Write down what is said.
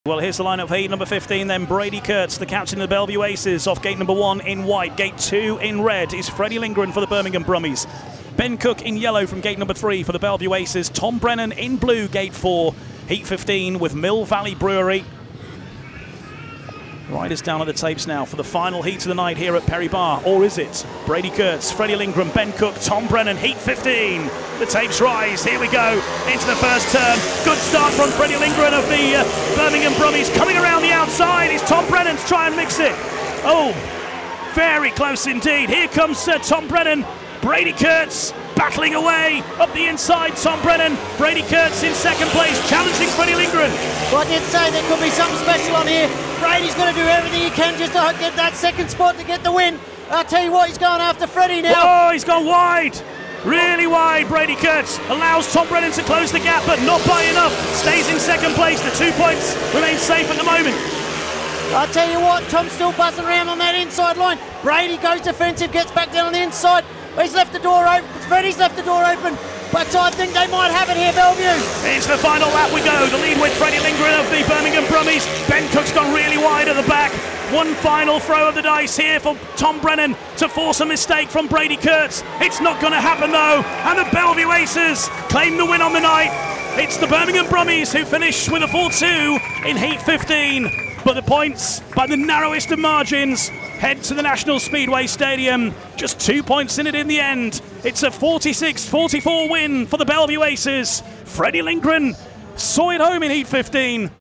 Well, here's the lineup for heat number 15 then. Brady Kurtz, the captain of the Bellevue Aces, off gate number 1 in white. Gate 2 in red is Freddie Lindgren for the Birmingham Brummies. Ben Cook in yellow from gate number 3 for the Bellevue Aces. Tom Brennan in blue, gate 4, heat 15 with Mill Valley Brewery. Riders down at the tapes now for the final heat of the night here at Perry Bar. Or is it? Brady Kurtz, Freddie Lindgren, Ben Cook, Tom Brennan, heat 15. The tapes rise. Here we go into the first turn. Good start from Freddie Lindgren of the Birmingham Brummies. Coming around the outside is Tom Brennan to try and mix it. Oh, very close indeed. Here comes Tom Brennan. Brady Kurtz battling away up the inside. Tom Brennan, Brady Kurtz in second place, challenging Freddie Lindgren. Well, I did say there could be something special on here. Brady's going to do everything he can just to get that second spot to get the win. I'll tell you what, he's going after Freddie now. Oh, he's gone wide. Really wide. Brady Kurtz allows Tom Brennan to close the gap, but not by enough. Stays in second place. The 2 points remain safe at the moment. I'll tell you what, Tom's still buzzing around on that inside line. Brady goes defensive, gets back down on the inside. He's left the door open. Freddie's left the door open. But I think they might have it here, Bellevue. Into the final lap we go. The lead with Freddie Lindgren of the Birmingham Brummies. Ben Cook's gone really wide at the back. One final throw of the dice here for Tom Brennan to force a mistake from Brady Kurtz. It's not going to happen though. And the Bellevue Aces claim the win on the night. It's the Birmingham Brummies who finish with a 4-2 in heat 15. But the points, by the narrowest of margins, head to the National Speedway Stadium. Just 2 points in it in the end. It's a 46-44 win for the Bellevue Aces. Freddie Lindgren saw it home in heat 15.